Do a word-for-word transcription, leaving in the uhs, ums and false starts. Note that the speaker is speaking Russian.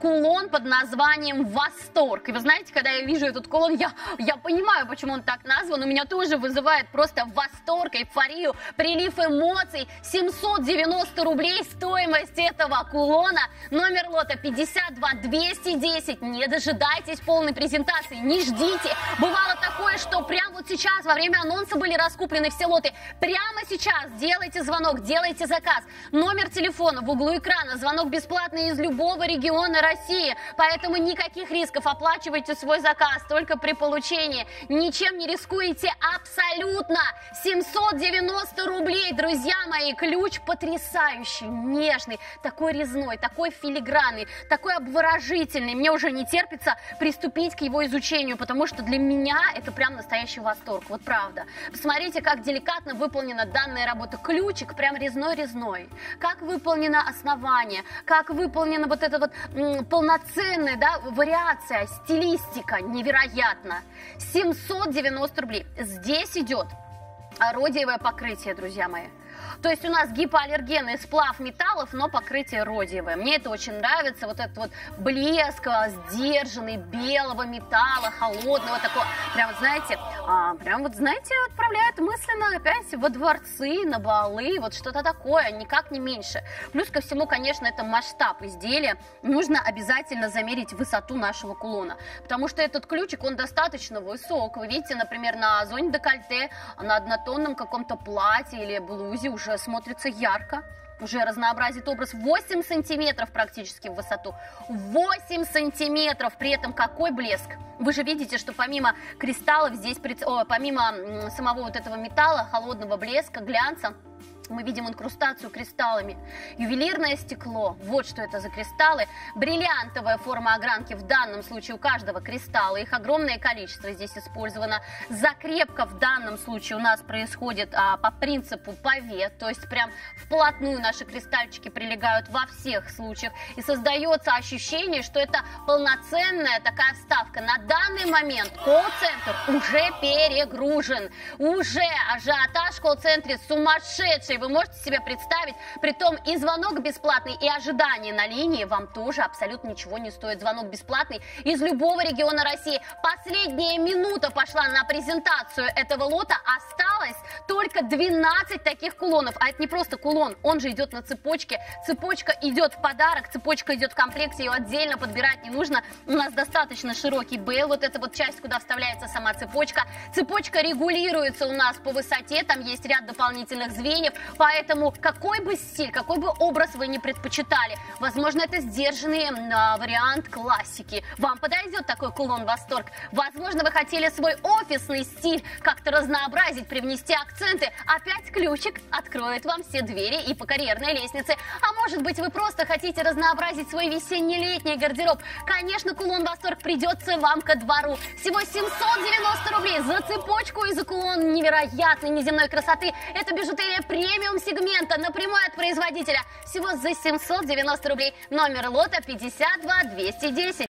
кулон под названием «Восторг». И вы знаете, когда я вижу этот кулон, я, я понимаю, почему он так назван. У меня тоже вызывает просто восторг, эйфорию, прилив эмоций. семьсот девяносто рублей стоимость этого кулона. Номер лота пятьдесят два двести десять. Не дожидайтесь полной презентации, не ждите. Бывало такое, что прямо вот сейчас, во время анонса были раскуплены все лоты. Прямо сейчас делайте звонок, делайте заказ. Номер телефона в углу экрана. Звонок бесплатный из любого региона России. Поэтому никаких рисков. Оплачивайте свой заказ только при получении. Ничем не рискуете абсолютно. семьсот девяносто рублей, друзья мои. Ключ потрясающий, нежный, такой резной, такой филигранный, такой обворожительный. Мне уже не терпится приступить к его изучению, потому что для меня это прям настоящий восторг. Вот правда. Посмотрите, как деликатно выполнена данная работа. Ключик прям резной-резной. Как выполнено основание, как выполнена вот эта вот м, полноценная, да, вариация, стилистика. Невероятно. семьсот девяносто рублей. Здесь идет родиевое покрытие, друзья мои. То есть у нас гипоаллергенный сплав металлов, но покрытие родиевое. Мне это очень нравится, вот этот вот блеск сдержанный белого металла, холодного такого. Прям вот знаете, а, прям вот знаете, отправляет мысленно опять во дворцы, на балы, вот что-то такое, никак не меньше. Плюс ко всему, конечно, это масштаб изделия. Нужно обязательно замерить высоту нашего кулона, потому что этот ключик, он достаточно высок. Вы видите, например, на зоне декольте, на однотонном каком-то платье или блузе уже смотрится ярко, уже разнообразит образ. восемь сантиметров практически в высоту. восемь сантиметров, при этом какой блеск. Вы же видите, что помимо кристаллов здесь, о, помимо самого вот этого металла, холодного блеска, глянца, мы видим инкрустацию кристаллами. Ювелирное стекло, вот что это за кристаллы. Бриллиантовая форма огранки, в данном случае у каждого кристалла. Их огромное количество здесь использовано. Закрепка в данном случае у нас происходит а, по принципу паве, то есть прям вплотную наши кристальчики прилегают во всех случаях. И создается ощущение, что это полноценная такая вставка. На данный момент колл-центр уже перегружен. Уже ажиотаж в колл-центре сумасшедший. Вы можете себе представить, притом и звонок бесплатный, и ожидание на линии вам тоже абсолютно ничего не стоит. Звонок бесплатный из любого региона России. Последняя минута пошла на презентацию этого лота. Осталось только двенадцать таких кулонов. А это не просто кулон, он же идет на цепочке. Цепочка идет в подарок, цепочка идет в комплекте, ее отдельно подбирать не нужно. У нас достаточно широкий бейл, вот эта вот часть, куда вставляется сама цепочка. Цепочка регулируется у нас по высоте, там есть ряд дополнительных звеньев. Поэтому какой бы стиль, какой бы образ вы не предпочитали, возможно, это сдержанный а, вариант классики. Вам подойдет такой кулон «Восторг». Возможно, вы хотели свой офисный стиль как-то разнообразить, привнести акценты. Опять ключик откроет вам все двери и по карьерной лестнице. А может быть, вы просто хотите разнообразить свой весенне-летний гардероб. Конечно, кулон «Восторг» придется вам ко двору. Всего семьсот девяносто рублей за цепочку и за кулон невероятной неземной красоты. Это бижутерия премиум сегмента напрямую от производителя. Всего за семьсот девяносто рублей. Номер лота пятьдесят два двести десять.